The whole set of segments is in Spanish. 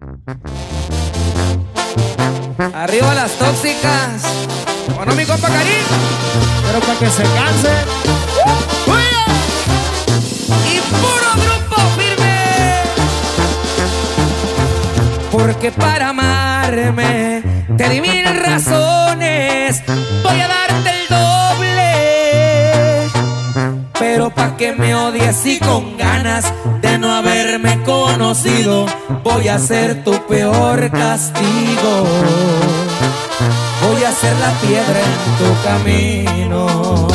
Arriba las tóxicas. Bueno, mi compa Karim. Pero para que se canse. Y puro grupo firme. Porque para amarme te di 1000 razones. Voy a darte el doble. Pero pa' que me odies y con ganas de no haberme conocido, voy a ser tu peor castigo. Voy a ser la piedra en tu camino.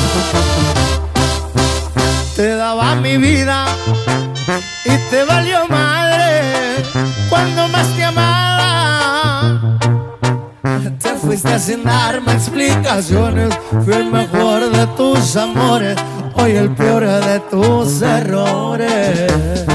Te daba mi vida y te valió madre cuando más te amaba. Te fuiste sin darme explicaciones. Fui el mejor de tus amores, hoy el peor de tus errores.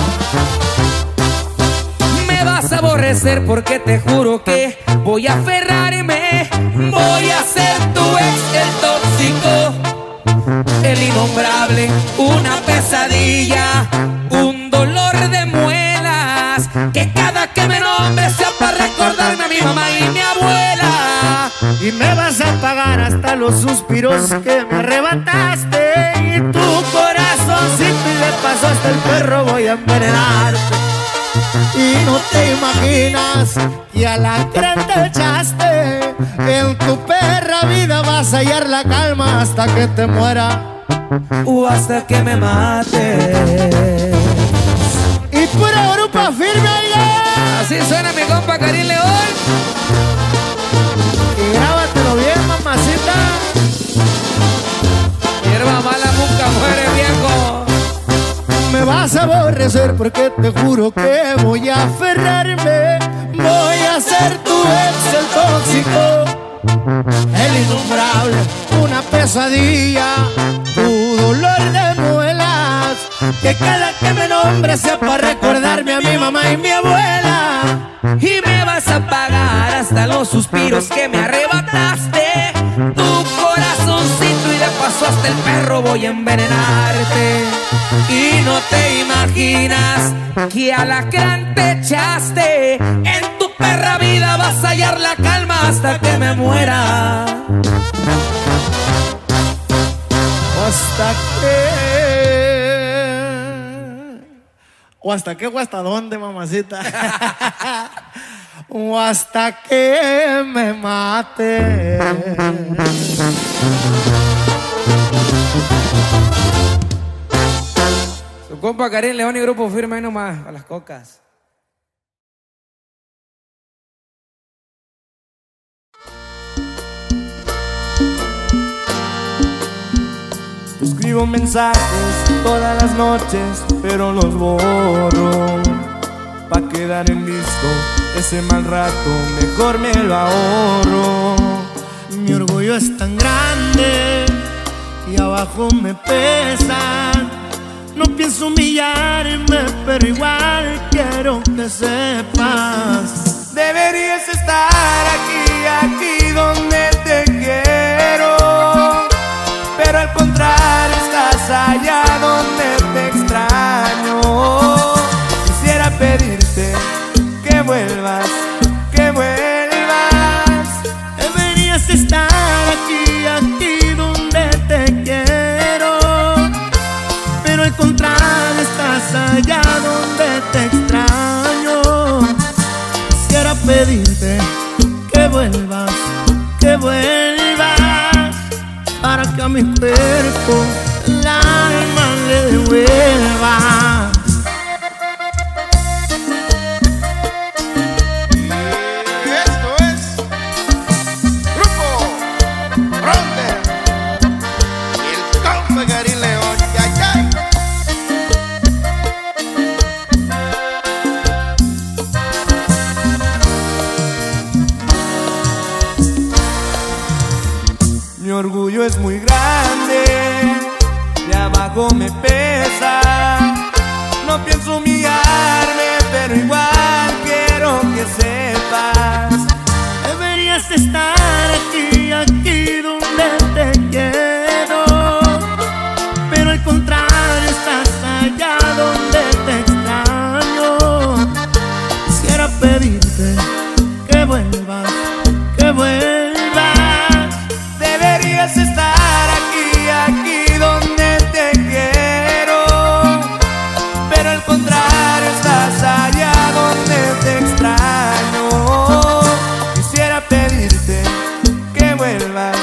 Me vas a aborrecer porque te juro que voy a aferrarme. Voy a ser tu ex, el tóxico, el innombrable, una pesadilla, un dolor de muelas, que cada que me nombre sea para recordarme a mi mamá y mi abuela. Y me vas a pagar hasta los suspiros que me arrebataste. Y tu corazoncito y de paso hasta el perro voy a envenenarte. Y no te imaginas que a la creen te echaste. En tu perra vida vas a hallar la calma hasta que te muera O hasta que me mate. Y pura grupo firme, oiga. Así suena mi compa Karim León. Y grábatelo bien, mamacita. Hierba mala nunca muere, viejo. Me vas a aborrecer porque te juro que voy a aferrarme. Voy a ser tu ex, el tóxico, el innombrable, una pesadilla, tu dolor de muelas, que cada que me nombre sea para recordarme a mi mamá y mi abuela. Y me vas a pagar hasta los suspiros que me arrebataste. Tu corazoncito y de paso hasta el perro voy a envenenarte. Y no te imaginas que alacrán te echaste. En tu perra vida vas a hallar la calma hasta que me muera. Hasta que... ¿O hasta qué o hasta dónde, mamacita? O hasta que me mate. Su compa Karim León y grupo firme ahí nomás, a las cocas. Escribo mensajes todas las noches, pero los borro. Pa' quedar en visto ese mal rato, mejor me lo ahorro. Mi orgullo es tan grande y abajo me pesa. No pienso humillarme, pero igual quiero que sepas. Deberías estar aquí donde te quiero, pero al contrario estás allá donde te extraño. Quisiera pedirte que vuelvas, que vuelvas. Deberías estar aquí donde te quiero, pero al contrario estás allá donde te extraño. Quisiera pedirte que vuelvas, que vuelvas, para que a mi cuerpo el alma le devuelva. Y esto es Grupo Fronter y el compa Karim León. ¡Yay, yay! Mi orgullo es muy grande, de abajo me pesa. No pienso humillarme, pero igual quiero que sepas. Deberías estar aquí donde te quiero, pero al contrario estás allá donde te extraño. Quisiera pedirte que vuelvas, que vuelvas. Deberías estar aquí, aquí donde te quiero, pero al contrario estás allá donde te extraño. Quisiera pedirte que vuelvas,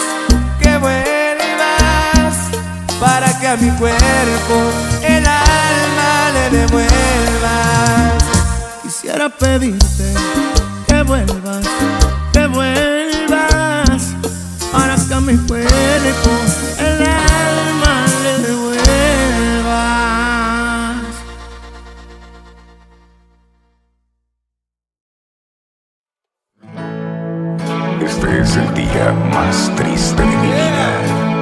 para que a mi cuerpo el alma le devuelvas. Quisiera pedirte que vuelvas, para que a mi cuerpo el alma le devuelvas. Este es el día más triste de mi vida.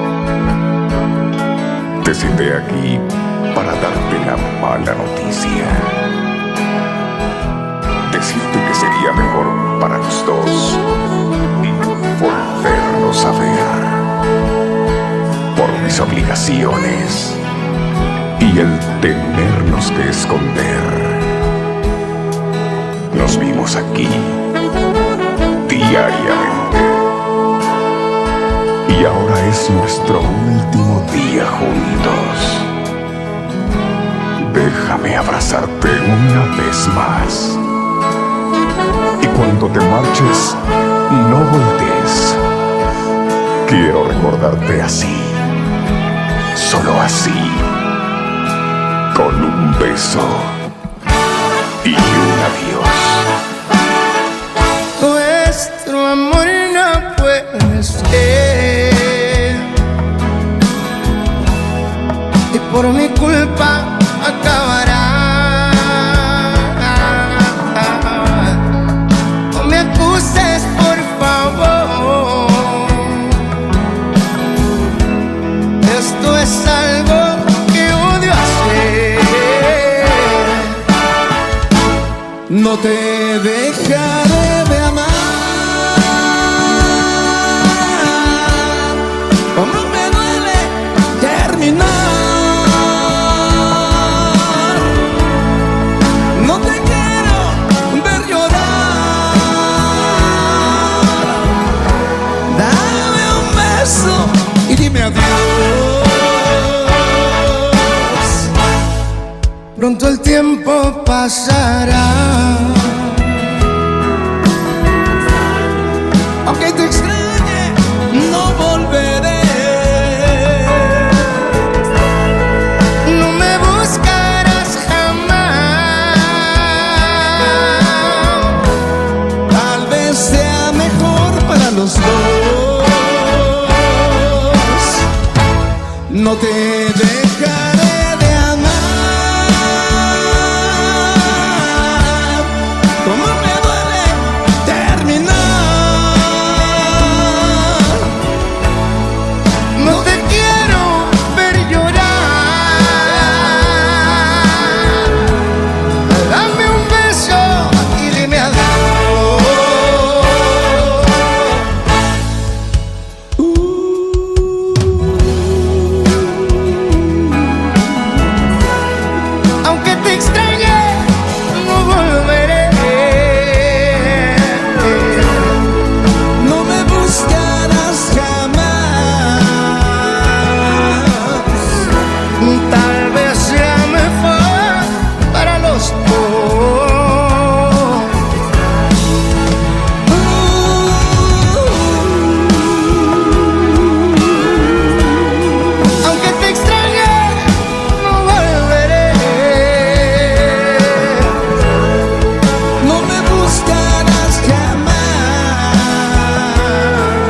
Te senté aquí para darte la mala noticia. Decirte que sería mejor para los dos volvernos a ver. Por mis obligaciones y el tenernos que esconder. Nos vimos aquí diariamente. Y ahora es nuestro último día juntos. Déjame abrazarte una vez más. Y cuando te marches, no voltees. Quiero recordarte así, solo así, con un beso y un adiós. Nuestro amor no puede ser, y por mi culpa acabará. No me acuses, por favor. Esto es algo que odio hacer. No te dejaré de amar. Como me duele terminar. No te quiero ver llorar. Dame un beso y dime adiós. Pronto el tiempo pasará. Aunque te extrañe, no volveré. No me buscarás jamás. Tal vez sea mejor para los dos. No te dejaré de amar. Como me duele terminar. No te quiero ver llorar. Dame un beso y dime adiós. Aunque te extrañe, no volveré. No me buscarás jamás. Tal vez sea mejor para los dos. Aunque te extrañe, no volveré. No me buscarás jamás.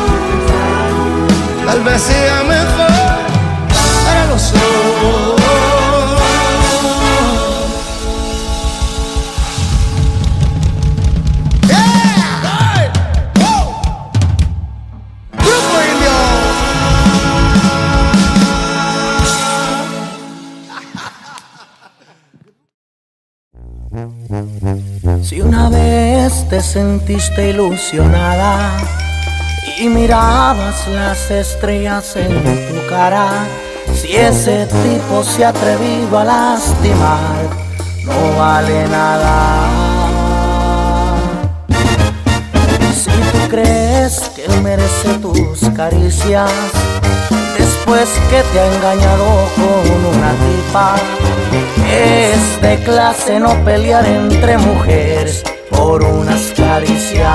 Tal vez sea mejor para los dos. Yeah. Hey. Woo. Grupo Indio. Si una vez te sentiste ilusionada y mirabas las estrellas en tu cara, si ese tipo se ha atrevido a lastimar, no vale nada. crees que merece tus caricias después que te ha engañado con una tipa. Es de clase no pelear entre mujeres por unas caricias.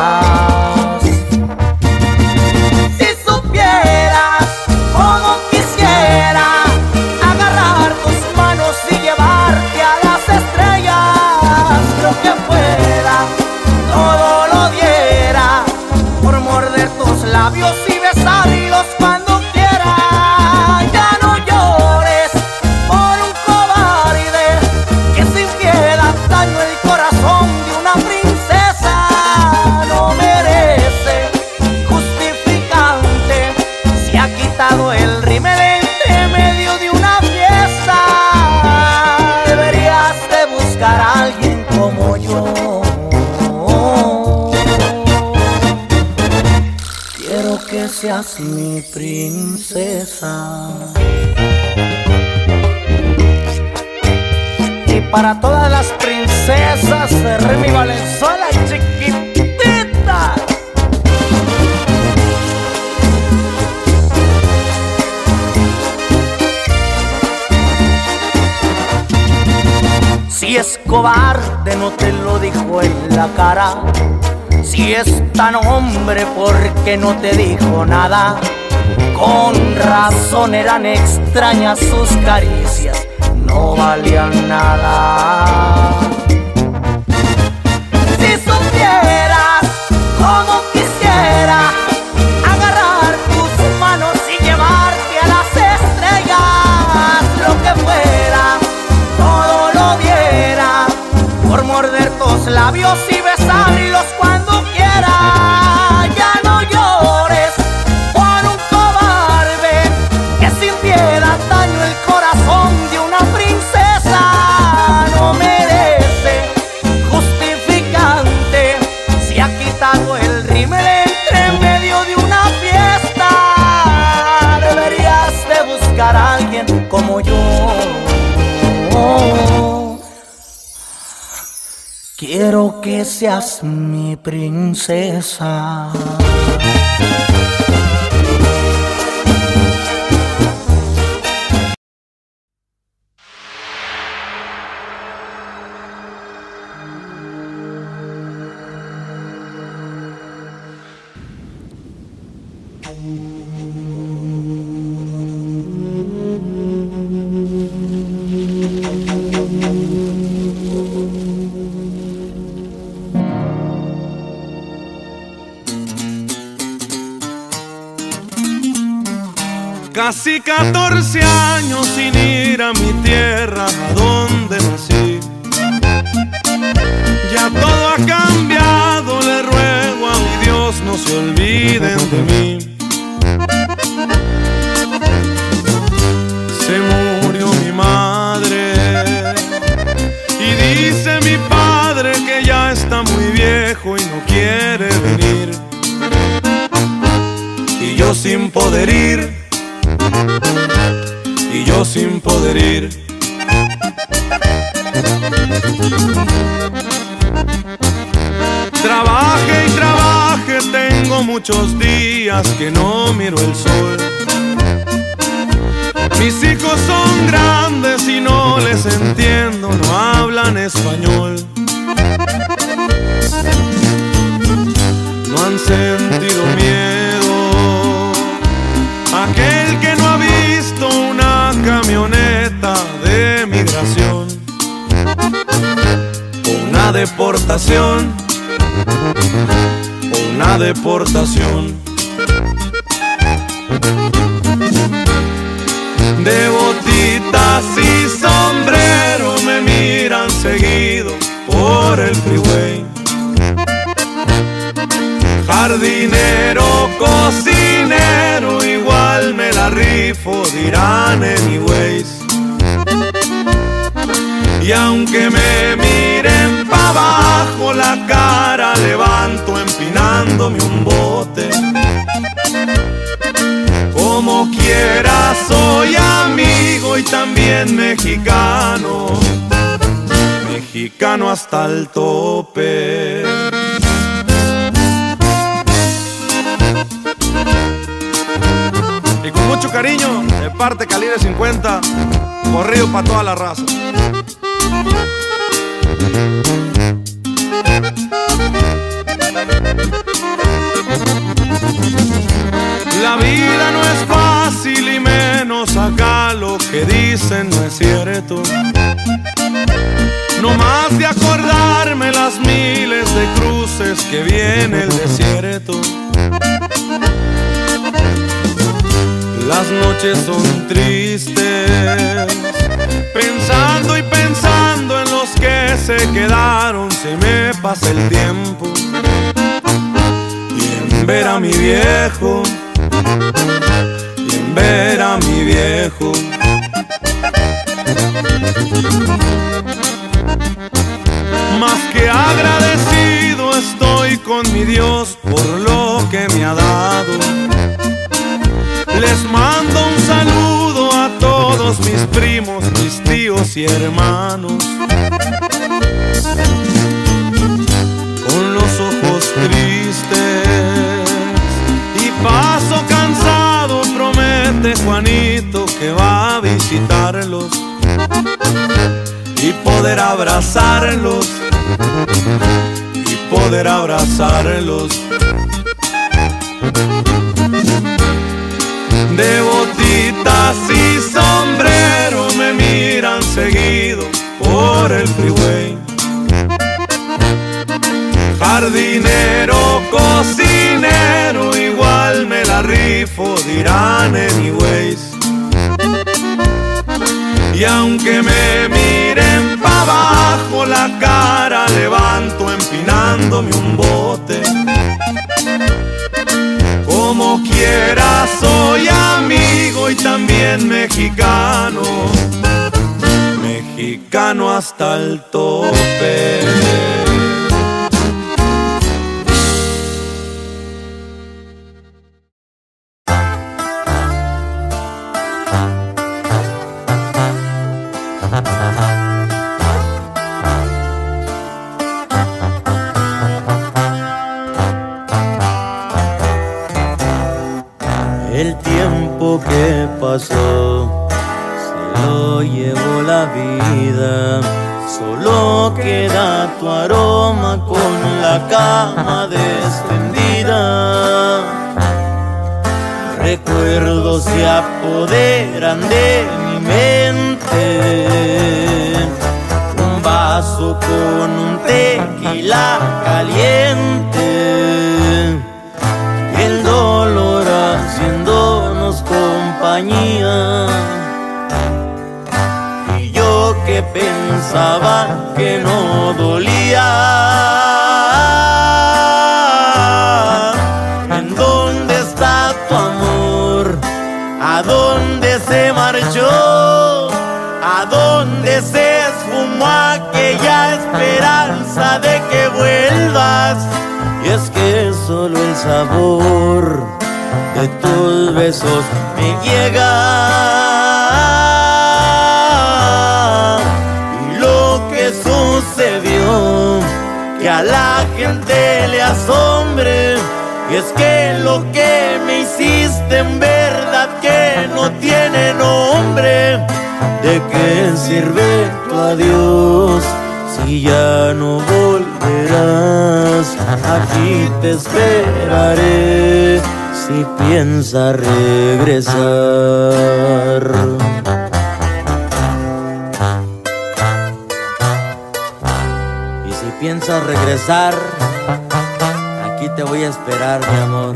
Si supieras cómo quisiera agarrar tus manos y llevarte a las estrellas, lo que fuera, todo lo diera por morder tus labios y besarlos cuando quiera. Ya no llores por un cobarde que sin piedad dañó el corazón de una princesa. No merece justificante, se ha quitado el rímel entre medio de una fiesta. Deberías de buscar a alguien como yo. Quiero que seas mi princesa. Y para todas las princesas de Remy Valenzuela, chiquitita. Si es cobarde no te lo dijo en la cara. Si es tan hombre, ¿por qué no te dijo nada? Con razón eran extrañas sus caricias, no valían nada. Si supieras cómo quisiera agarrar tus manos y llevarte a las estrellas, lo que fuera, todo lo diera por morder tus labios y besarlos cuando quiera. Ya no llores por un cobarde que sin piedad dañó el corazón de una princesa. No merece justificante, se ha quitado el rímel entre medio de una fiesta. Deberías de buscar a alguien como yo. Quiero que seas mi princesa. Casi 14 años sin ir a mi tierra, a donde nací. Ya todo ha cambiado, le ruego a mi Dios no se olviden de mí. Se murió mi madre y dice mi padre que ya está muy viejo y no quiere venir. Y yo sin poder ir, y yo sin poder ir. Trabaje y trabaje, tengo muchos días que no miro el sol. Mis hijos son grandes y no les entiendo, no hablan español. No han sentido miedo, aquel que no ha visto una camioneta de migración o una deportación, o una deportación. De botitas y sombrero me miran seguido por el freeway. Jardinero, cocinero, igual me la rifo, dirán anyways. Y aunque me miren pa' abajo, la cara levanto empinándome un bote. Como quiera soy amigo y también mexicano, mexicano hasta el tope. parte calibre 50, corrido para toda la raza. La vida no es fácil y menos acá lo que dicen no es cierto. No más de acordarme las miles de cruces que viene el desierto. Las noches son tristes, pensando y pensando en los que se quedaron, se me pasa el tiempo. Y en ver a mi viejo, y en ver a mi viejo, más que agradecido estoy con mi Dios por lo que me ha dado. Les mando un saludo a todos mis primos, mis tíos y hermanos. Con los ojos tristes y paso cansado, promete Juanito que va a visitarlos y poder abrazarlos, y poder abrazarlos. De botitas y sombrero me miran seguido por el freeway. Jardinero, cocinero, igual me la rifo, dirán anyways. Y aunque me miren pa' abajo, la cara levanto empinándome un bote. Como quiera soy amigo y también mexicano, mexicano hasta el tope. El tiempo que pasó se lo llevó la vida, solo queda tu aroma con la cama extendida. Recuerdos se apoderan de mi mente, un vaso con un tequila caliente, el dolor haciéndonos compañía. Y yo que pensaba que no dolía, ¿en dónde está tu amor? ¿A dónde se marchó? ¿A dónde se esfumó aquella esperanza de que vuelvas? Y es que solo el sabor de tus besos me llega, y lo que sucedió que a la gente le asombre, y es que lo que me hiciste en verdad que no tiene nombre. ¿De qué sirve tu adiós si ya no volverás? Aquí te esperaré si piensas regresar. Y si piensas regresar, aquí te voy a esperar, mi amor.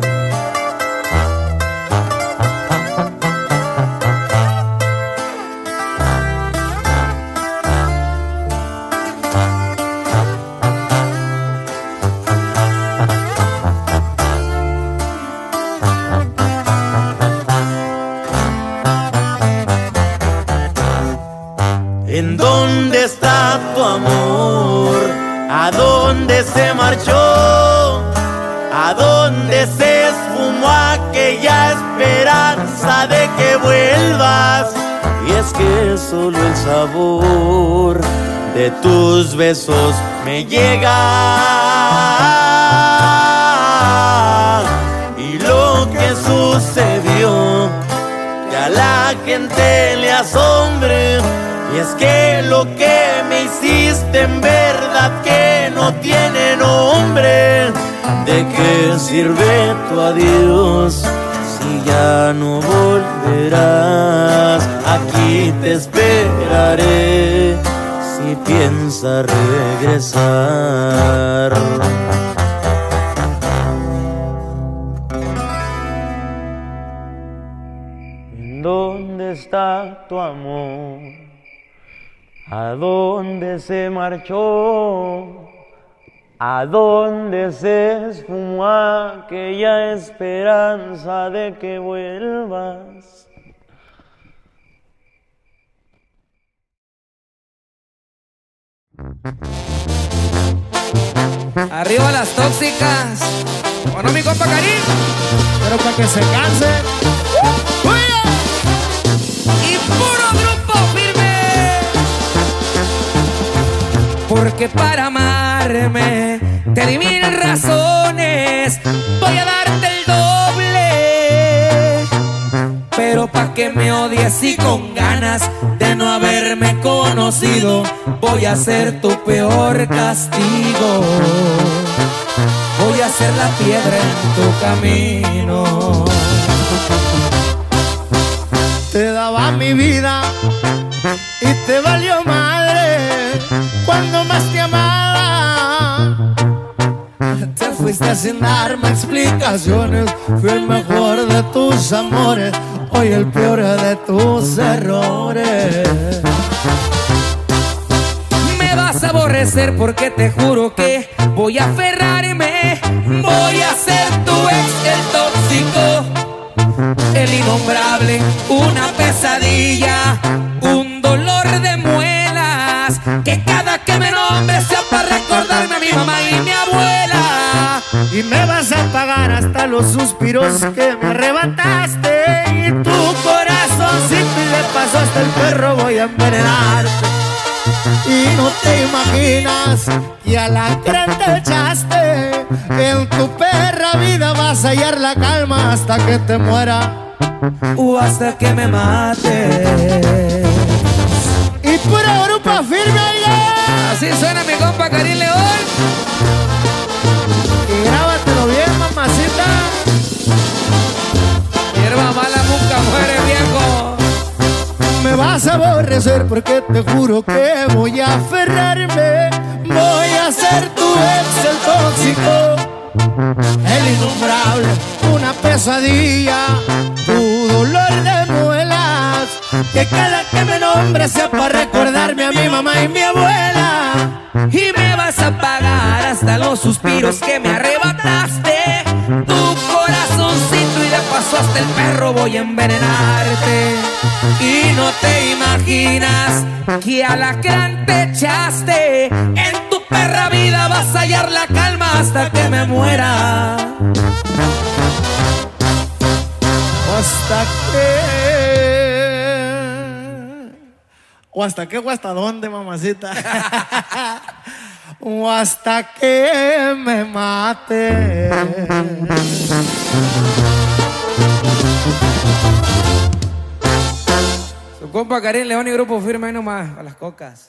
¿En dónde está tu amor? ¿A dónde se marchó? ¿A dónde se esfumó aquella esperanza de que vuelvas? Y es que solo el sabor de tus besos me llega, y lo que sucedió que a la gente seas hombre. Y es que lo que me hiciste en verdad que no tiene nombre. ¿De qué sirve tu adiós si ya no volverás? Aquí te esperaré si piensas regresar. ¿Dónde está tu amor? ¿A dónde se marchó? ¿A dónde se esfumó aquella esperanza de que vuelvas? Arriba las tóxicas. Bueno, mi compa Karim. Pero para que se canse. Y puro grupo firme. Porque para amarme te di 1000 razones. Voy a darte el doble. Pero pa' que me odies y con ganas de no haberme conocido, voy a ser tu peor castigo. Voy a ser la piedra en tu camino. Te daba mi vida y te valió madre cuando más te amaba. Te fuiste sin darme explicaciones. Fui el mejor de tus amores, hoy el peor de tus errores. Me vas a aborrecer porque te juro que voy a aferrarme. Voy a ser tu ex, el tóxico, el innombrable, una pesadilla, un dolor de muelas, que cada que me nombre sea para recordarme a mi mamá y mi abuela. Y me vas a pagar hasta los suspiros que me arrebataste. Y tu corazoncito y de paso hasta el perro voy a envenenarte. Y no te imaginas que a la gran te echaste. En tu perra vida vas a hallar la calma hasta que te muera O hasta que me mate. Y pura grupo firme, oiga. Así suena mi compa Karim León. Y grábatelo bien, mamacita. Hierba mala nunca muere, viejo. Me vas a aborrecer porque te juro que voy a aferrarme. Voy a ser tu ex, el tóxico, el innombrable, una pesadilla, tu dolor de muelas, que cada que me nombre sea para recordarme a mi mamá y mi abuela. Y me vas a pagar hasta los suspiros que me arrebataste. Tu corazoncito y de paso hasta el perro voy a envenenarte. Y no te imaginas que alacrán te echaste. En tu perra vida vas a hallar la calma hasta que me muera. ¿Hasta qué? ¿O hasta qué o hasta dónde, mamacita? O hasta que me mate. Su compa Karim León y grupo firme ahí nomás, a las cocas.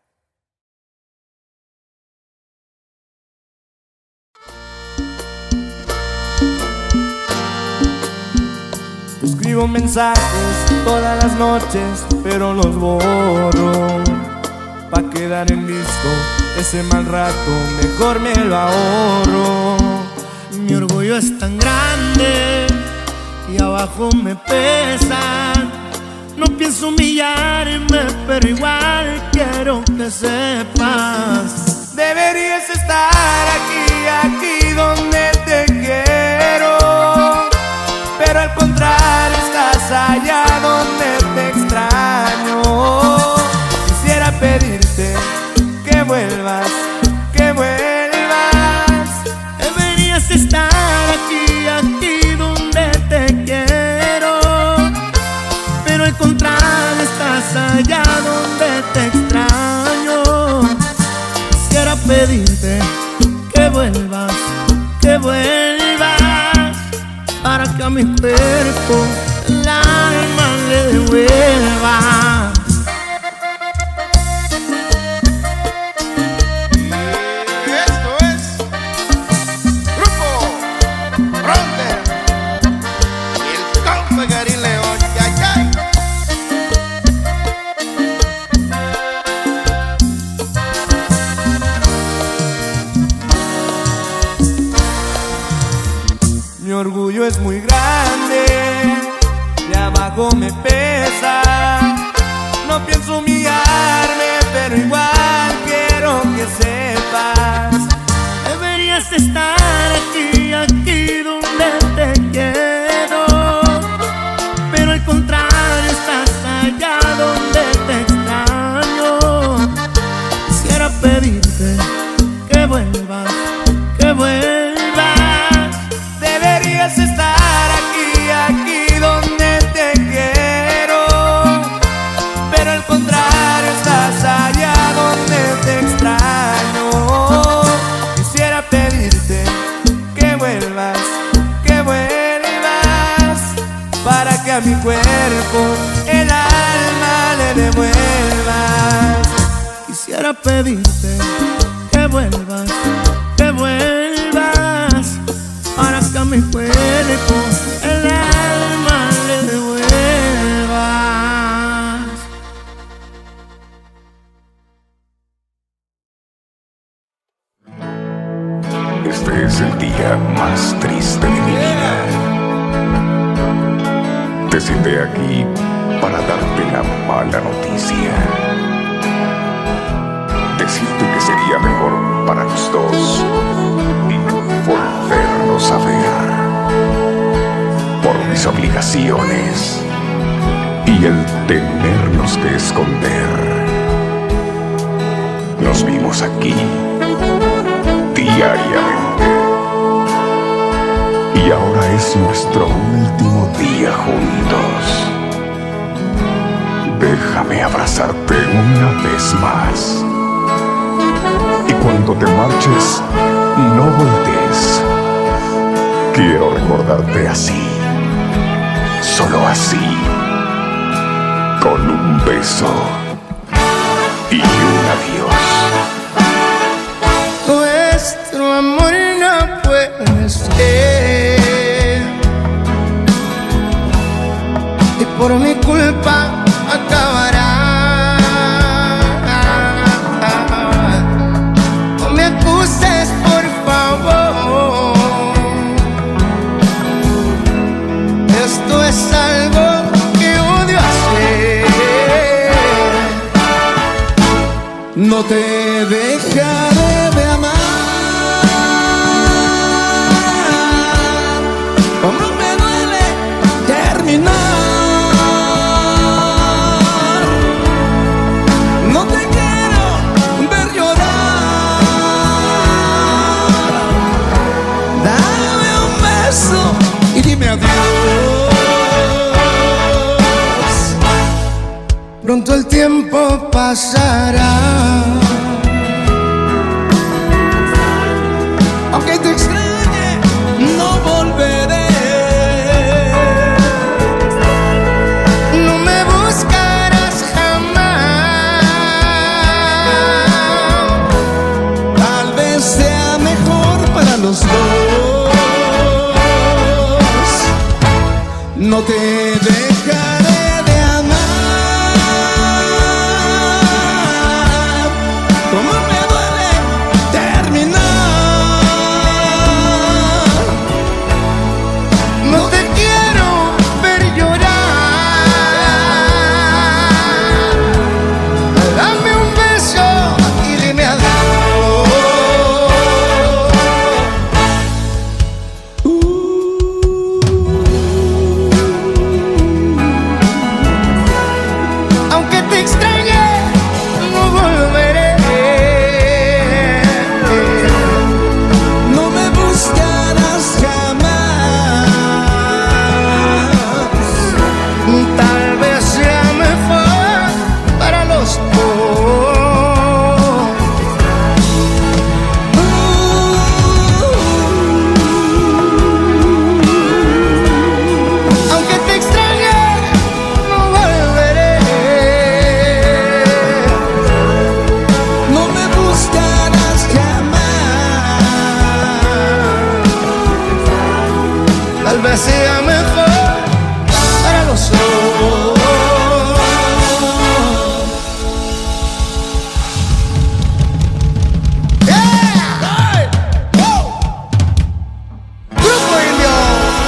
Escribo mensajes todas las noches, pero los borro. Pa' quedar en listo ese mal rato, mejor me lo ahorro. Mi orgullo es tan grande y abajo me pesa. No pienso humillarme, pero igual quiero que sepas. Deberías estar aquí donde te quiero, pero al contrario estás allá donde te extraño. Quisiera pedirte que vuelvas, que vuelvas. Deberías estar aquí donde te quiero, pero al contrario estás allá donde te extraño. Quisiera pedirte que vuelvas, para que a mi cuerpo el alma le devuelva. orgullo es muy grande, de abajo me pesa. No pienso humillarme, pero igual quiero que sepas. Deberías estar aquí, aquí donde te quiero, pero al contrario estás allá donde te extraño. Quisiera pedirte que vuelvas, que vuelvas. Deberías estar aquí, aquí donde te quiero, pero al contrario estás allá donde te extraño. Quisiera pedirte que vuelvas, para que a mi cuerpo el alma le devuelvas. Quisiera pedirte que vuelvas, para que a mi cuerpo el alma le devuelvas. Este es el día más triste de mi vida. Te cité aquí para darte la mala noticia. Decirte que sería mejor para los dos volvernos a ver. Por mis obligaciones y el tenernos que esconder. Nos vimos aquí diariamente. Y ahora es nuestro último día juntos. Déjame abrazarte una vez más. Y cuando te marches, no voltees. Quiero recordarte así, solo así, con un beso y un adiós. Nuestro amor no puede ser, y por mi culpa acabará. No me acuses, por favor. Esto es algo que odio hacer. No te dejaré de amar. Como me duele terminar. No te quiero ver llorar. Dame un beso y dime adiós. Pronto el tiempo pasará. Aunque te extrañe, no volveré. No me buscarás jamás. Tal vez sea mejor para los dos. No te dejaré de amar. Como me duele terminar. No te quiero ver llorar. Dame un beso y dime adiós. Aunque te extrañe, no volveré. No me buscarás jamás. Tal vez sea mejor para los dos. Aunque te extrañe, no volveré. No me buscarás jamás. Tal vez sea mejor para los dos. Yeah. Hey. Woo. Grupo Indio.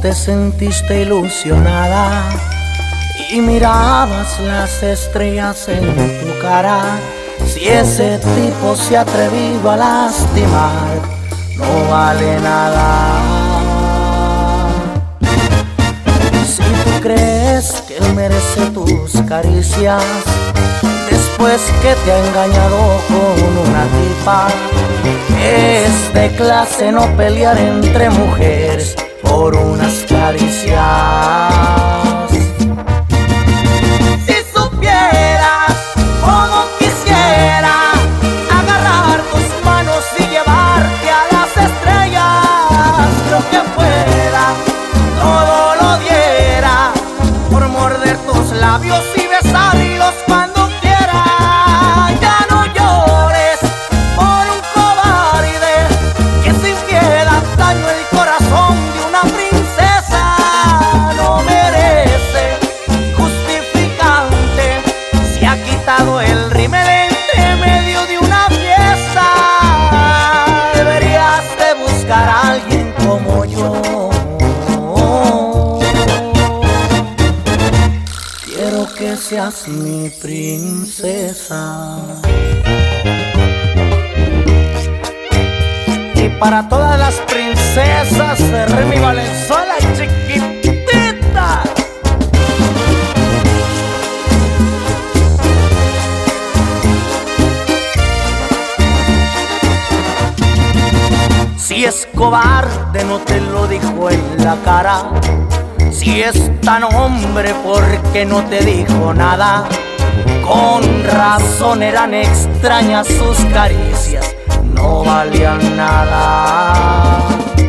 te sentiste ilusionada y mirabas las estrellas en tu cara, si ese tipo se ha atrevido a lastimar, no vale nada. Si tú crees que él merece tus caricias, después que te ha engañado con una tipa, es de clase no pelear entre mujeres por unas caricias. Si supieras cómo quisiera agarrar tus manos y llevarte a las estrellas, lo que fuera, todo lo diera por morder tus labios y besarlos cuando quiera. Ya no llores por un cobarde que sin piedad dañó el corazón de una princesa. No merece justificante, se ha quitado el rímel entre medio de una fiesta. Deberías de buscar a alguien como yo. Quiero que seas mi princesa. Y para todas las princesas de Remy Valenzuela, chiquitita. Si es cobarde no te lo dijo en la cara, si es tan hombre porque no te dijo nada, con razón eran extrañas sus caricias, no valían nada.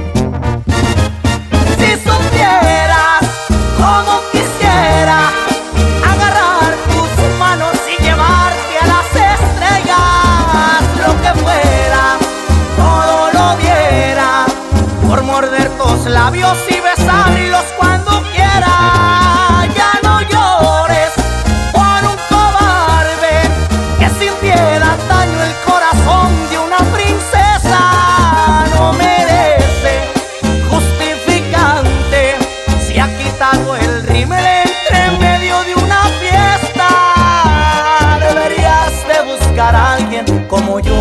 Si supieras cómo quisiera agarrar tus manos y llevarte a las estrellas, lo que fuera, todo lo diera por morder tus labios y besarlos cuando quiera. Ya no llores por un cobarde que sin piedad dañó el corazón de una princesa. No merece justificante, se ha quitado el rímel entre medio de una fiesta. Deberías de buscar a alguien como yo.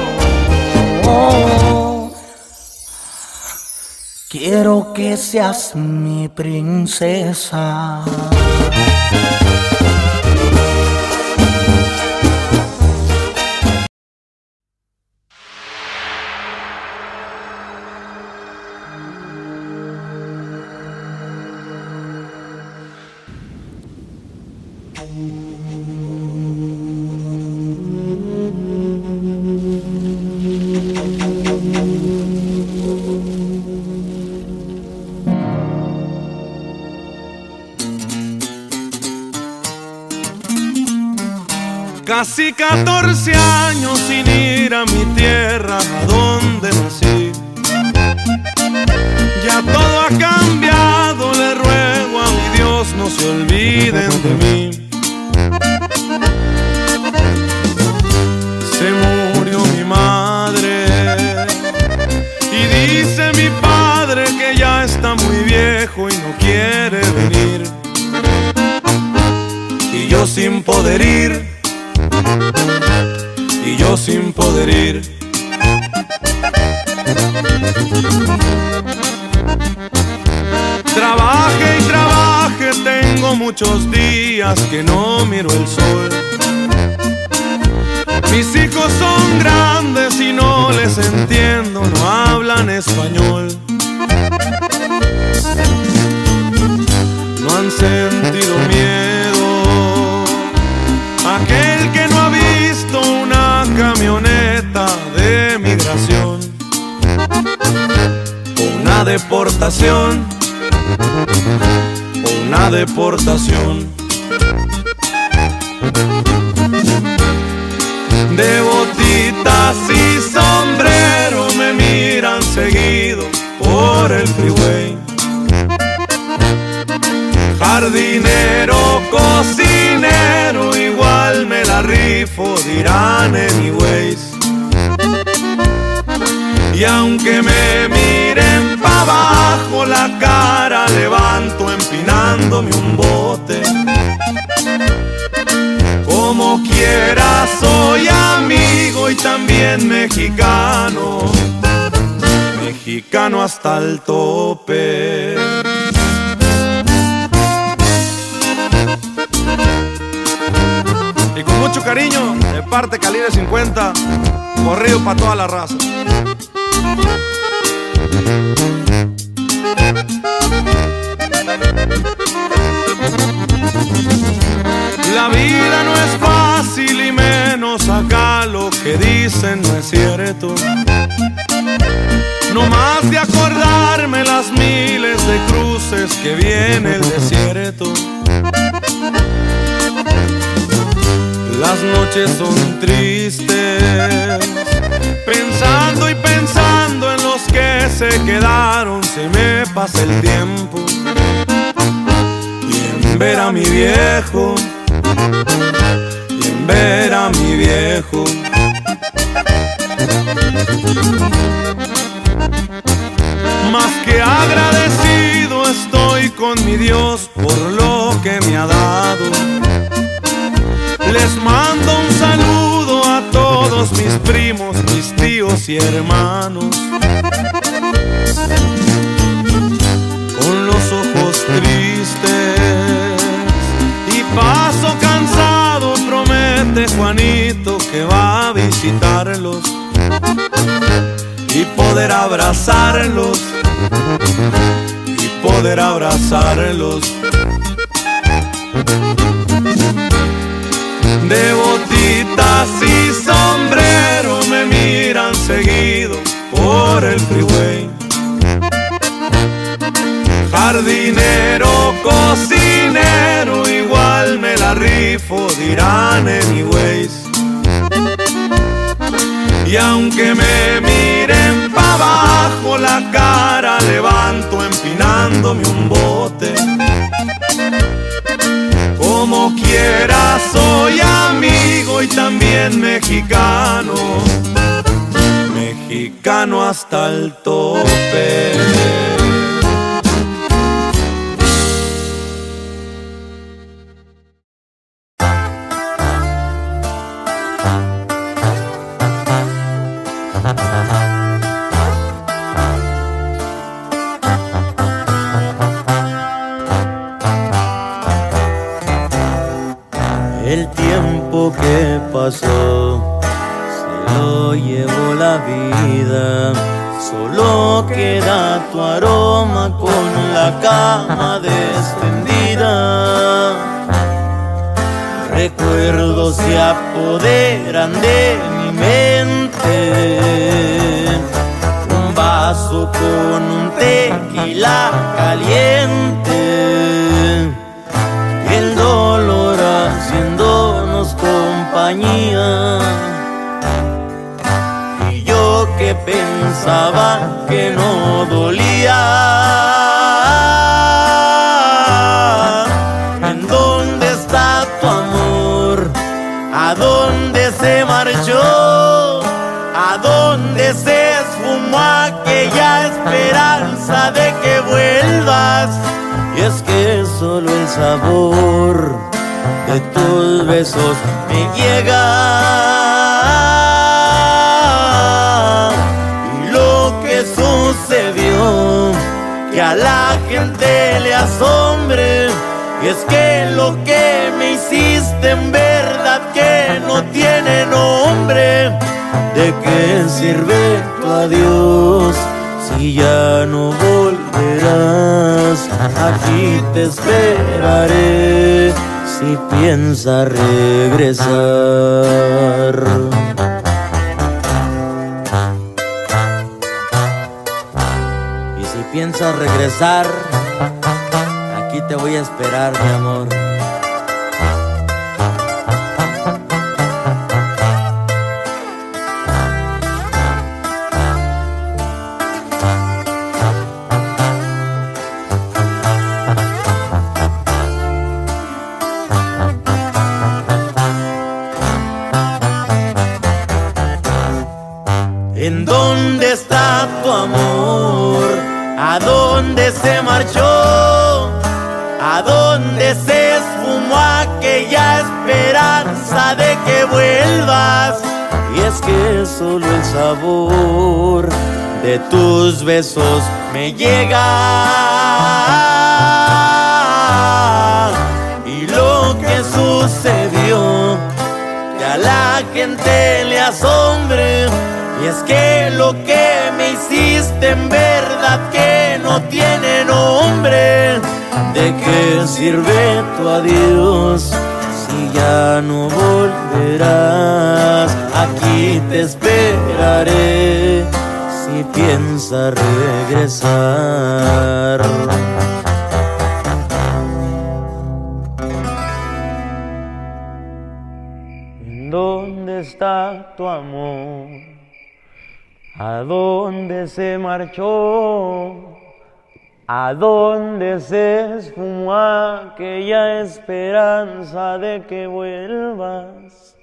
Quiero que seas mi princesa. Casi 14 años sin ir a mi tierra, a donde nací. Ya todo ha cambiado, le ruego a mi Dios no se olviden de mí. Se murió mi madre y dice mi padre que ya está muy viejo y no quiere venir. Y yo sin poder ir, y yo sin poder ir. Trabaje y trabaje, tengo muchos días que no miro el sol. Mis hijos son grandes y no les entiendo, no hablan español. No han sentido miedo, aquel que no ha visto una camioneta de migración o una deportación, o una deportación. De botitas y sombrero me miran seguido por el freeway. Jardinero, cocinero, igual me la rifo, dirán anyways. Y aunque me miren pa' abajo la cara levanto empinándome un bote. Como quiera soy amigo y también mexicano, mexicano hasta el tope. Y con mucho cariño, de parte Calibre 50, corrido para toda la raza. La vida no es fácil y menos acá lo que dicen no es cierto. No más de acordarme las miles de cruces que viene el desierto. Las noches son tristes, pensando y pensando en los que se quedaron, se me pasa el tiempo. Y en ver a mi viejo, y en ver a mi viejo. Más que agradecido estoy con mi Dios por lo que me ha dado. Les mando un saludo a todos mis primos, mis tíos y hermanos. Con los ojos tristes y paso cansado, promete Juanito que va a visitarlos y poder abrazarlos, y poder abrazarlos. De botitas y sombrero me miran seguido por el freeway. Jardinero, cocinero, igual me la rifo, dirán anyways. Y aunque me miren pa' abajo, la cara levanto empinándome un bote. Como quiera soy amigo y también mexicano, mexicano hasta el tope. El tiempo que pasó se lo llevó la vida, solo queda tu aroma con la cama extendida. Recuerdos se apoderan de mi mente, un vaso con un tequila caliente, y el dolor haciéndonos compañía. Y yo que pensaba que no dolía, ¿en dónde está tu amor? ¿A dónde se marchó? ¿A dónde se esfumó aquella esperanza de que vuelvas? Y es que solo el sabor de tus besos me llega, y lo que sucedió que a la gente le asombre, y es que lo que me hiciste en verdad que no tiene nombre. ¿De qué sirve tu adiós si ya no volverás? Aquí te esperaré si piensas regresar. Y si piensas regresar, aquí te voy a esperar, mi amor. ¿En dónde está tu amor? ¿A donde se esfumó aquella esperanza de que vuelvas. Y es que solo el sabor de tus besos me llega, y lo que sucedió que a la gente le asombre. Y es que lo que me hiciste en verdad que no tiene nombre. ¿De qué sirve tu adiós si ya no volverás? Aquí te esperaré si piensas regresar. ¿Dónde está tu amor? ¿A dónde se marchó? ¿A dónde se esfumó aquella esperanza de que vuelvas?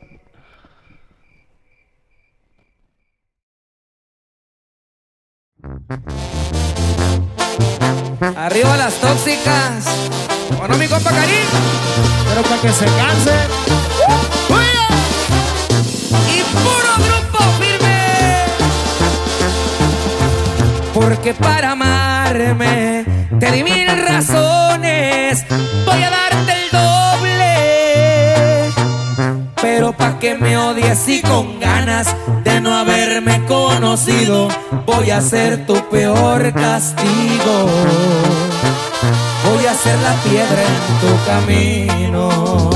Arriba las tóxicas. Bueno, mi compa Karim. Pero para que se canse. Y puro grupo firme. Porque para amarme te di 1000 razones. Voy a darte el doble. Pero pa' que me odies y con ganas de no haberme conocido, voy a ser tu peor castigo. Voy a ser la piedra en tu camino.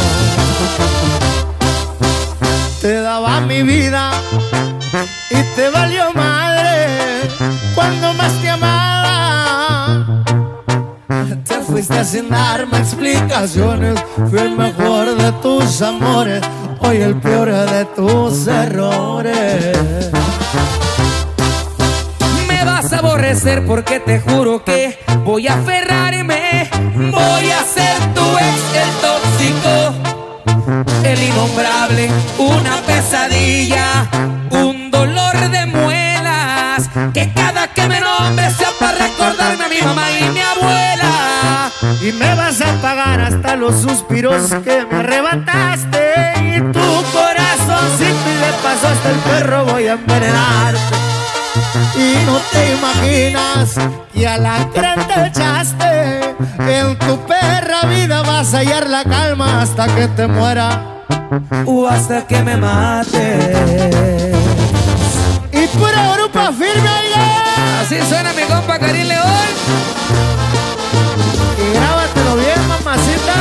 Te daba mi vida y te valió madre cuando más te amaba. Te fuiste sin darme explicaciones. Fui el mejor de tus amores, hoy el peor de tus errores. Me vas a aborrecer porque te juro que voy a aferrarme. Voy a ser tu ex, el tóxico, el innombrable, una pesadilla, un dolor de muelas, que cada que me nombre sea para recordarme a mi mamá y mi abuela. Y me vas a pagar hasta los suspiros que me arrebataste. Y tu corazoncito y de paso hasta el perro voy a envenenarte. Y no te imaginas que a la gran te echaste. En tu perra vida vas a hallar la calma hasta que te muera O hasta que me mate. Y pura grupo firme, oiga. Así suena mi compa Karim León. Y grábatelo bien, mamacita.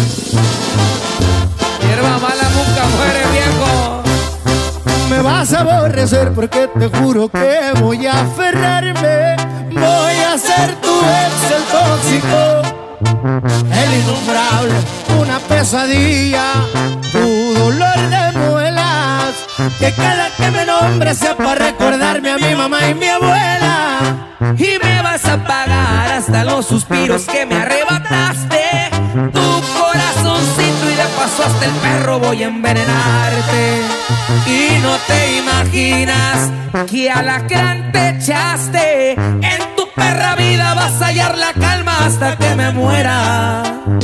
Hierba mala nunca muere, viejo. Me vas a aborrecer porque te juro que voy a aferrarme. Voy a ser tu ex, el tóxico, el innombrable, una pesadilla, tu dolor de muelas, que cada que me nombre sea para recordarme a mi mamá y mi abuela. Y me vas a pagar hasta los suspiros que me arrebataste. Tu corazoncito y de paso hasta el perro voy a envenenarte. Y no te imaginas que alacrán te echaste. En tu perra vida vas a hallar la calma hasta que me muera.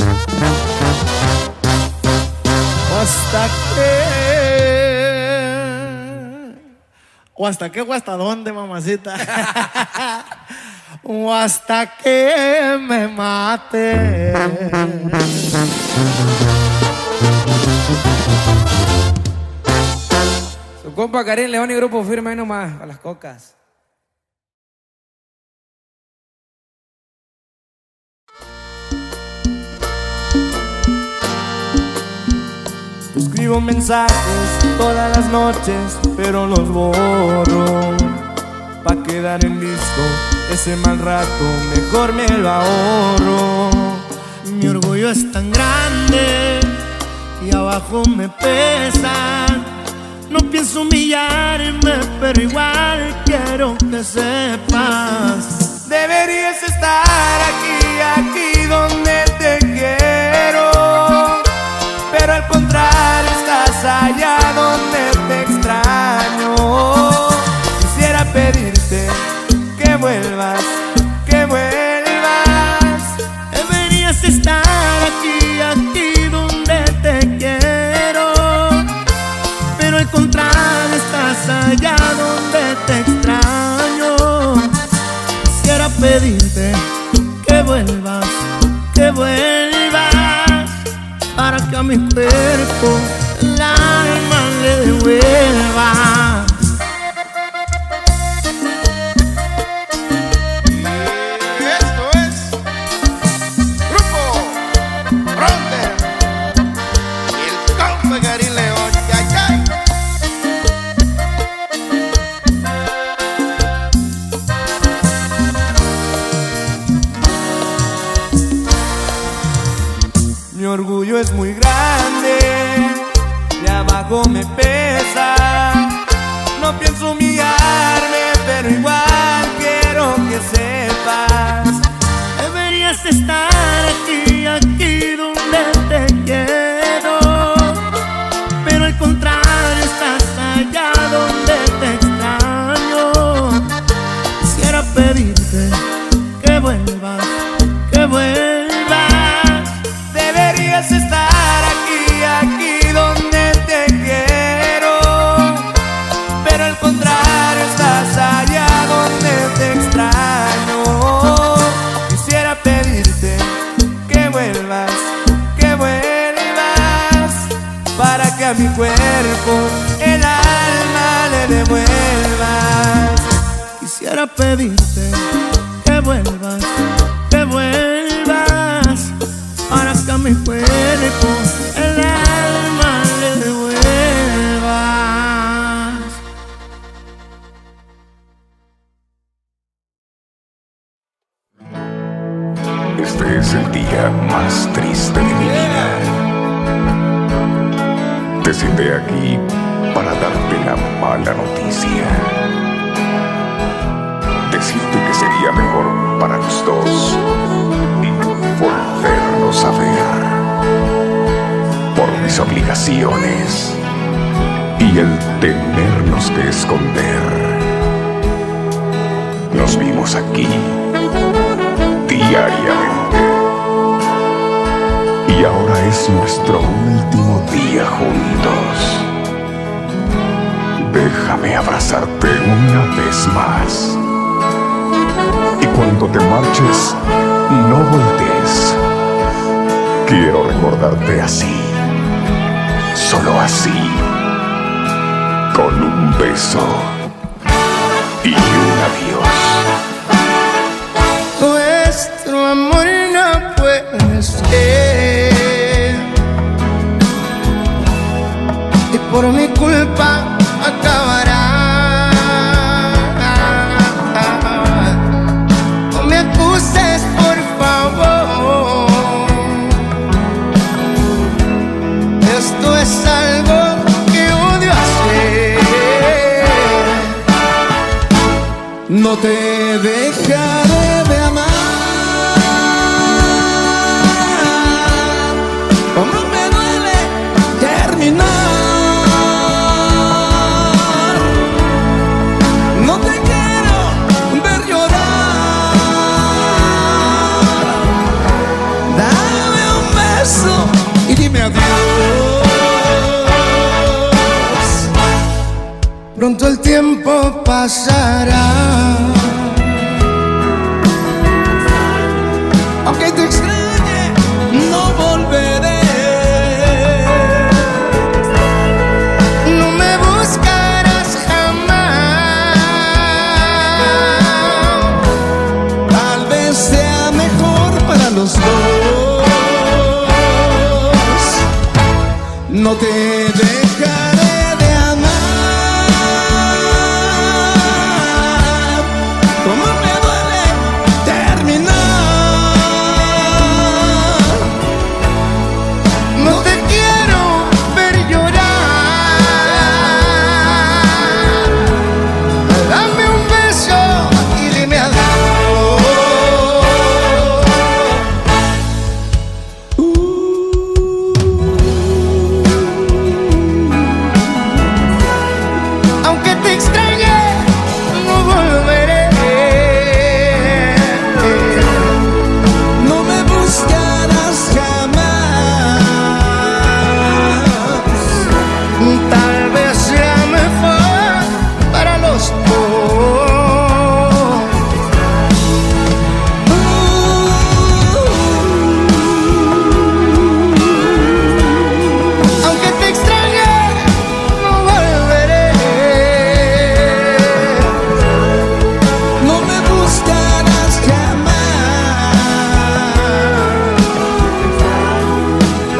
¿Hasta qué? ¿O hasta qué o hasta dónde, mamacita? O hasta que me mate. Su compa Karim León y grupo firme ahí nomás, a las cocas. Escribo mensajes todas las noches, pero los borro. Pa' quedar en listo ese mal rato, mejor me lo ahorro. Mi orgullo es tan grande y abajo me pesa. No pienso humillarme, pero igual quiero que sepas. Deberías estar aquí donde te quiero, pero al contrario estás allá donde te extraño. Quisiera pedirte que vuelvas, que vuelvas. Deberías estar aquí que a mi cuerpo el alma le devuelva. Esto es Grupo Ronder y el compa Gary León. Yay, yay. Mi orgullo es muy grande, de abajo me pesa. No pienso humillarme, pero igual quiero que sepas. Deberías estar aquí, aquí donde te quiero, pero al contrario estás allá donde te extraño. Quisiera pedirte que vuelvas, que vuelvas. Deberías estar aquí, aquí donde te quiero, pero al contrario estás allá donde te extraño. Quisiera pedirte que vuelvas, para que a mi cuerpo el alma le devuelvas. Quisiera pedirte que vuelvas, para que a mi cuerpo el alma le devuelvas. Este es el día más triste de mi vida. Te senté aquí para darte la mala noticia. Decirte que sería mejor para los dos volvernos a ver. Por mis obligaciones y el tenernos que esconder. Nos vimos aquí diariamente. Y ahora es nuestro último día juntos. Déjame abrazarte una vez más. Y cuando te marches, no voltees. Quiero recordarte así, solo así, con un beso y un adiós. Nuestro amor no puede ser, y por mi culpa acabará. No me acuses, por favor. Esto es algo que odio hacer. No te dejaré de amar, como me duele terminar. No te quiero ver llorar. Dame un beso y dime adiós. Pronto el tiempo pasará, aunque te extrañe, no volveré. No me buscarás jamás. Tal vez sea mejor para los dos. No te dejaré de amar, como me duele terminar. No te quiero ver llorar. Dame un beso y dime adiós.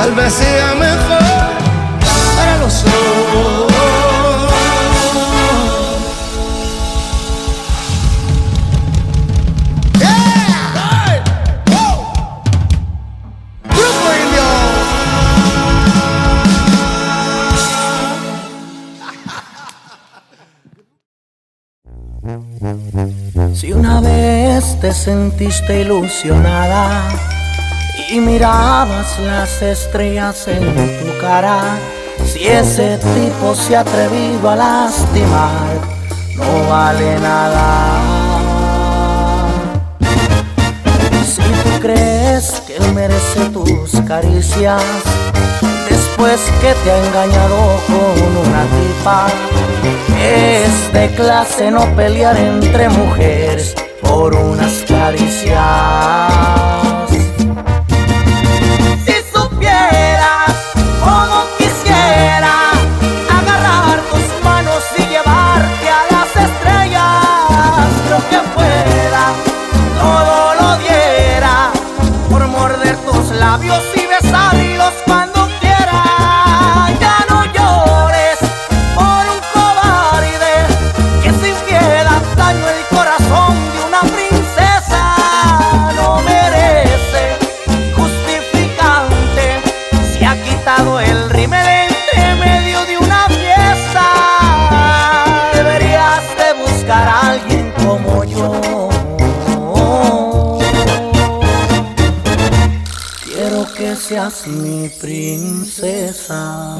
tal vez sea mejor para los dos. Si una vez te sentiste ilusionada y mirabas las estrellas en tu cara, si ese tipo se ha atrevido a lastimar, no vale nada. Si tú crees que él merece tus caricias, después que te ha engañado con una tipa, es de clase no pelear entre mujeres por unas caricias. Si supieras cómo quisiera agarrar tus manos y llevarte a las estrellas, lo que fuera, todo lo diera por morder tus labios y besarlos cuando quiera. Ya no llores por un cobarde que sin piedad dañó el corazón de una princesa. No merece justificante, se ha quitado el rímel entre medio de una fiesta. Deberías de buscar a alguien como yo. Quiero que seas mi princesa.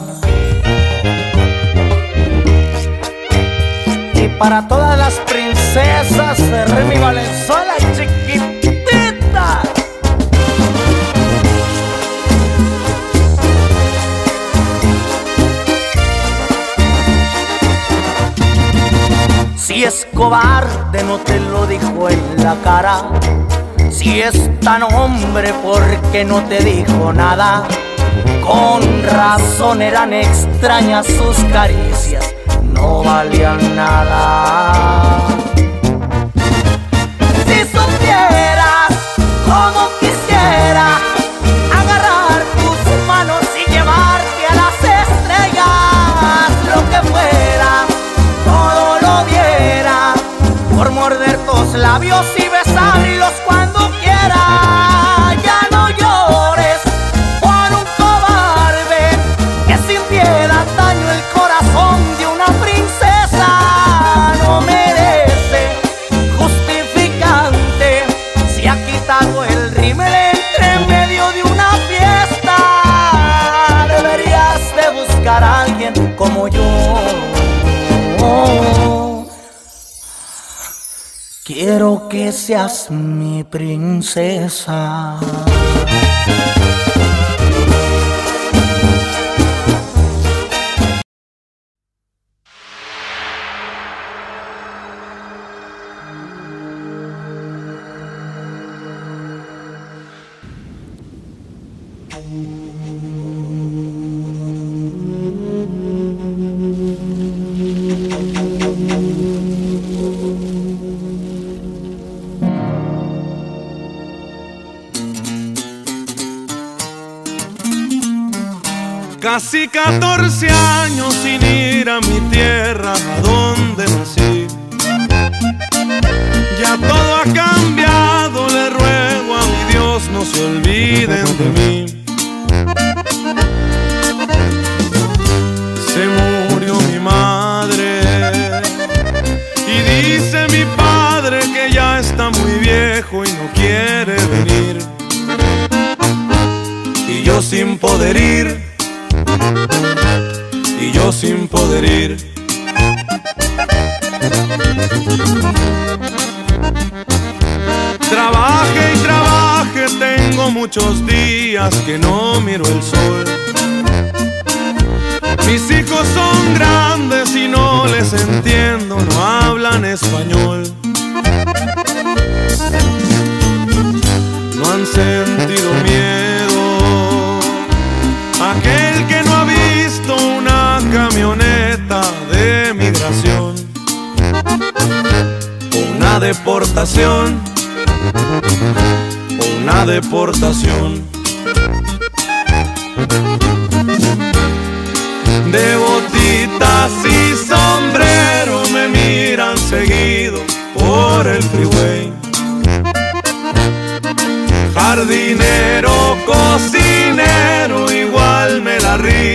Y para todas las princesas de Remy Valenzuela, chiquitita. Si es cobarde no te lo dijo en la cara, si es tan hombre porque no te dijo nada, con razón eran extrañas sus caricias, no valían nada. Si supieras cómo quisiera agarrar tus manos y llevarte a las estrellas, lo que fuera, todo lo diera por morder tus labios y besarlos cuando quiera. Ya no llores por un cobarde que sin piedad dañó el corazón de una princesa. No merece justificante, se ha quitado el rímel entre medio de una fiesta. Deberías de buscar a alguien como yo. Quiero que seas mi princesa. Casi 14 años sin ir a mi tierra, a donde nací. Ya todo ha cambiado, le ruego a mi Dios no se olviden de mí. Se murió mi madre y dice mi padre que ya está muy viejo y no quiere venir. Y yo sin poder ir, y yo sin poder ir. Trabaje y trabaje, tengo muchos días que no miro el sol. Mis hijos son grandes y no les entiendo, no hablan español. No han sentido miedo, aquel que no ha visto una camioneta de migración, una deportación, una deportación.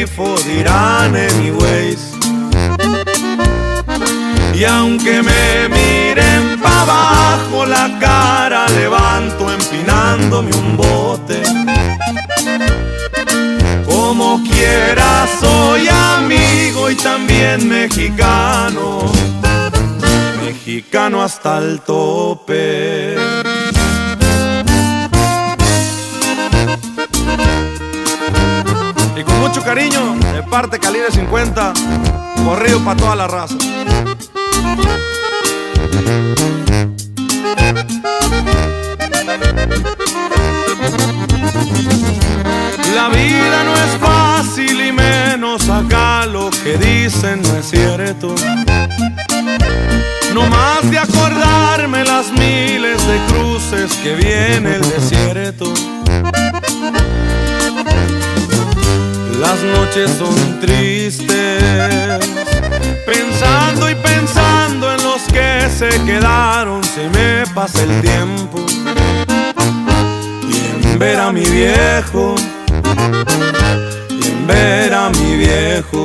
rifo, dirán anyways. Y aunque me miren pa' abajo, la cara levanto empinándome un bote. Como quiera soy amigo y también mexicano, mexicano hasta el tope. Y con mucho cariño, de parte Calibre 50, corrido pa' toda la raza. La vida no es fácil y menos acá lo que dicen no es cierto. No más de acordarme las miles de cruces que viene el desierto. Las noches son tristes, pensando y pensando en los que se quedaron, se me pasa el tiempo. Y en ver a mi viejo, y en ver a mi viejo,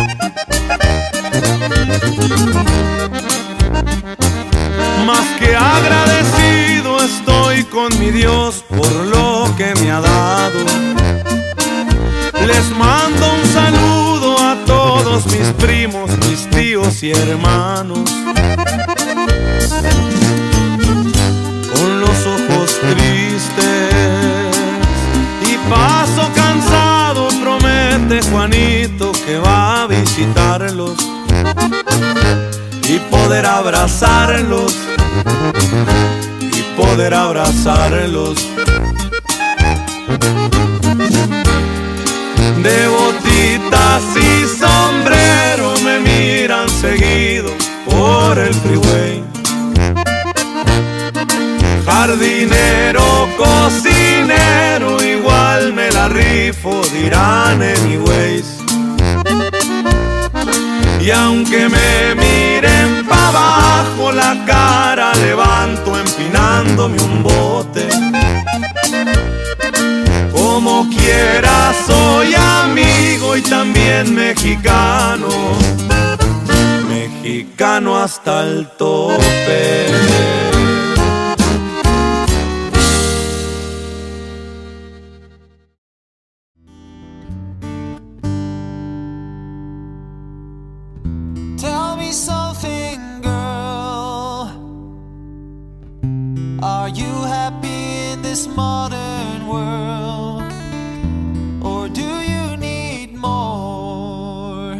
más que agradecido estoy con mi Dios por lo que me ha dado. Les mando un saludo a todos mis primos, mis tíos y hermanos. Con los ojos tristes y paso cansado, promete Juanito que va a visitarlos y poder abrazarlos, y poder abrazarlos. De botitas y sombrero me miran seguido por el freeway. Jardinero, cocinero, igual me la rifo, dirán anyways. Y aunque me miren pa' abajo, la cara levanto empinándome un bote. Como quiera soy amigo y también mexicano, mexicano hasta el tope. Tell me something, girl. Are you happy in this modern world? Or do you need more?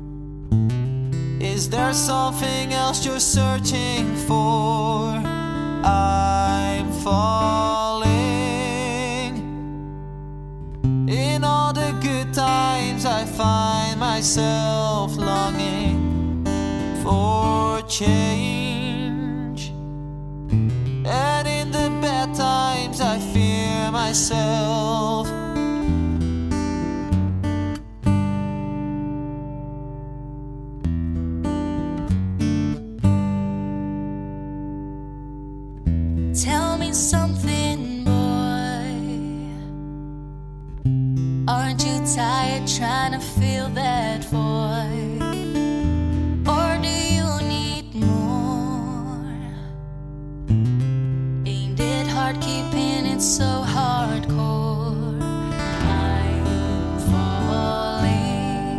Is there something else you're searching for? I'm falling. In all the good times I find myself longing for change, and in the bad times I fear myself. Tell me something, boy. Aren't you tired trying to fill that void? Or do you need more? Ain't it hard keeping it so hardcore? I'm falling,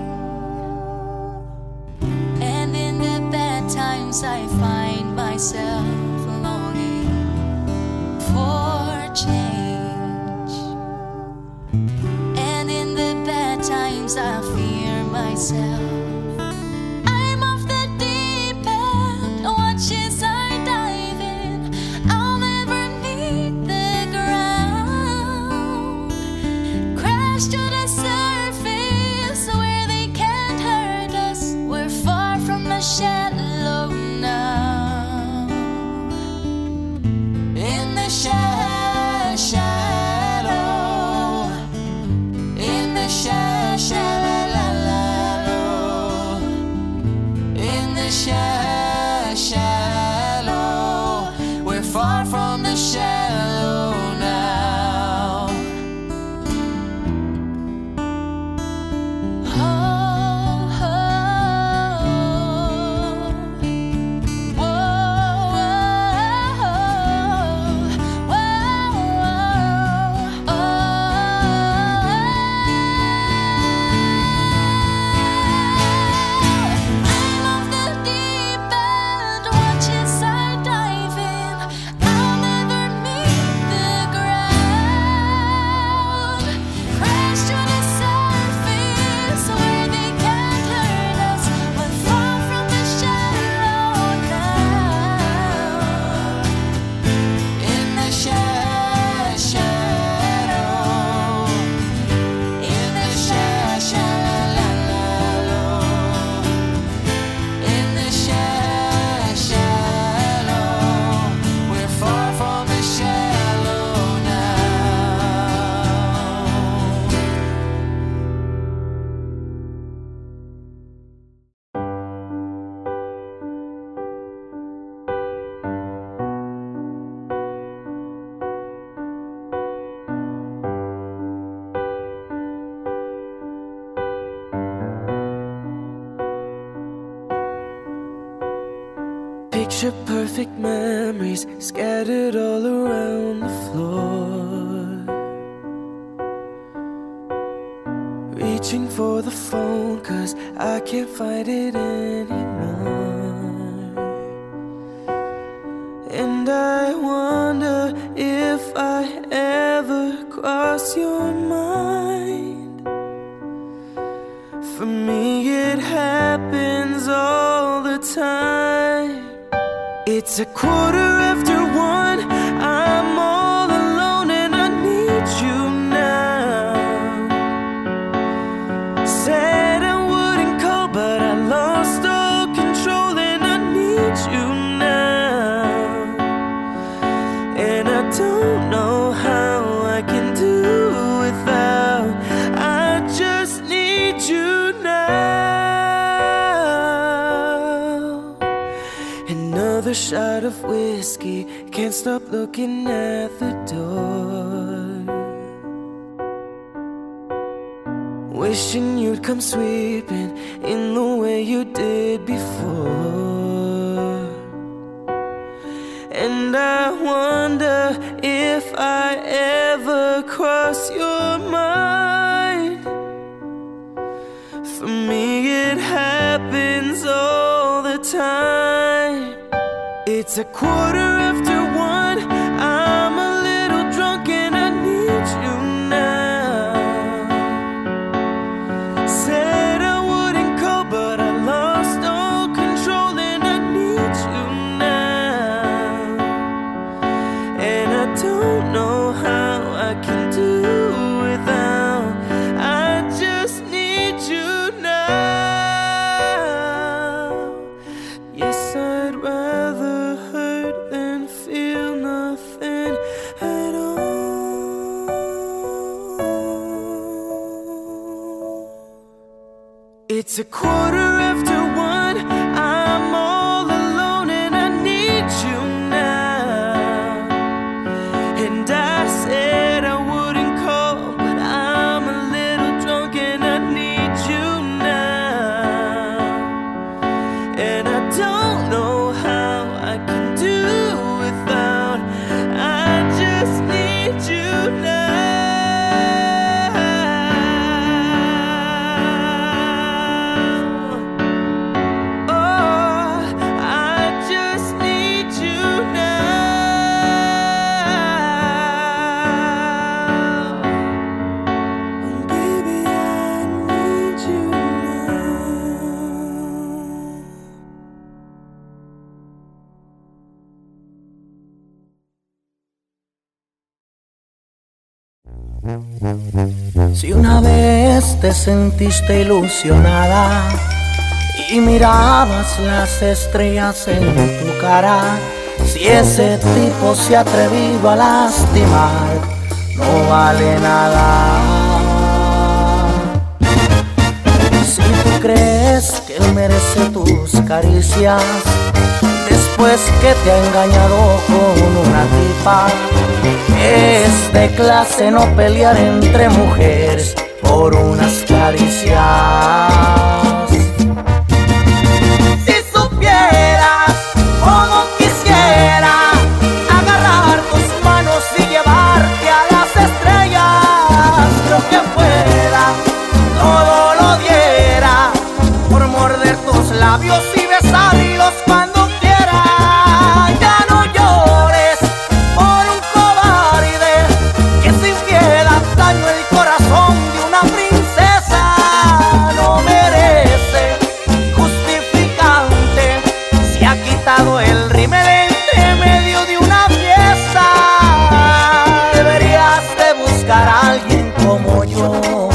and in the bad times I find myself longing for change, and in the bad times I fear myself. I'm off the deep end, watches are diving, I'll never meet the ground. Crash to the surface where they can't hurt us, we're far from the shallow now. In the shallow, in the shallow, in the shallow, we're far from the shallow now. Picture-perfect memories scattered all around the floor. Reaching for the phone 'cause I can't find it anymore. And I wonder if I ever cross your mind. For me it happens all the time. It's 1:15. I'm all alone and I need you now. Said I wouldn't call, but I lost all control and I need you now. And I don't know how I can do without. I just need you now. Another shot of whiskey, can't stop looking at the door. Wishing you'd come sweeping in the way you did before. And I wonder if I ever cross your mind. For me it happens all the time. It's 1:15. I'm a little drunk and I need you now. Said I wouldn't call, but I lost all control and I need you now. And I don't know how I can do without. I just need you now. Yes, I'd rather hurt than feel nothing at all. It's 1:15. I'm all alone and I need you now. And I said I wouldn't call, but I'm a little drunk and I need you now. And I don't know how I can do without. I just need you now. Oh, I just need you now. Baby, I need you now. Si una vez te sentiste ilusionada y mirabas las estrellas en tu cara, si ese tipo se ha atrevido a lastimar, no vale nada. Si tú crees que él merece tus caricias, después que te ha engañado con una tipa, es de clase no pelear entre mujeres por unas caricias. Si supieras cómo quisiera agarrar tus manos y llevarte a las estrellas, lo que fuera, todo lo diera por morder tus labios y besarlos cuando quiera. Ya no llores por un cobarde que sin piedad dañó el corazón de una princesa. No merece justificante, se ha quitado el rímel entre medio de una fiesta. Deberías de buscar a alguien como yo.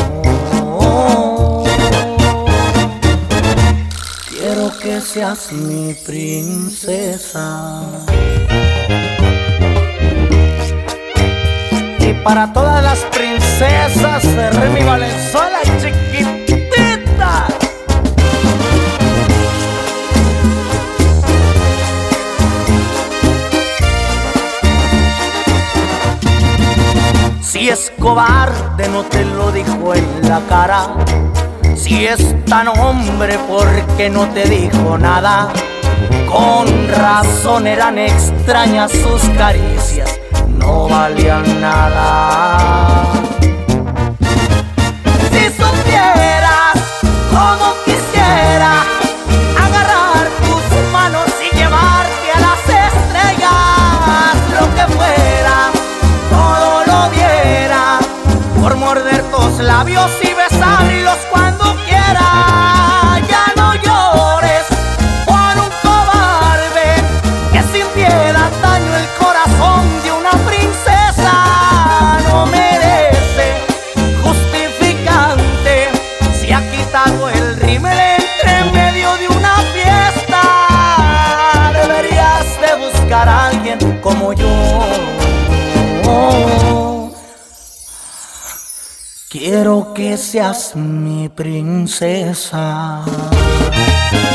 Quiero que seas mi princesa. Y para todas las princesas de Remy Valenzuela y chiquitita. Si es cobarde no te lo dijo en la cara. Si es tan hombre, ¿por qué no te dijo nada? Con razón eran extrañas sus caricias, no valían nada. Si supieras cómo quisiera agarrar tus manos y llevarte a las estrellas, lo que fuera, todo lo diera, por morder tus labios y besarlos cuando quiera. Ya no llores por un cobarde que sin piedad dañó el corazón de una princesa. No merece justificante si ha quitado el rímel entre medio de una fiesta. Deberías de buscar a alguien como yo. Quiero que seas mi princesa.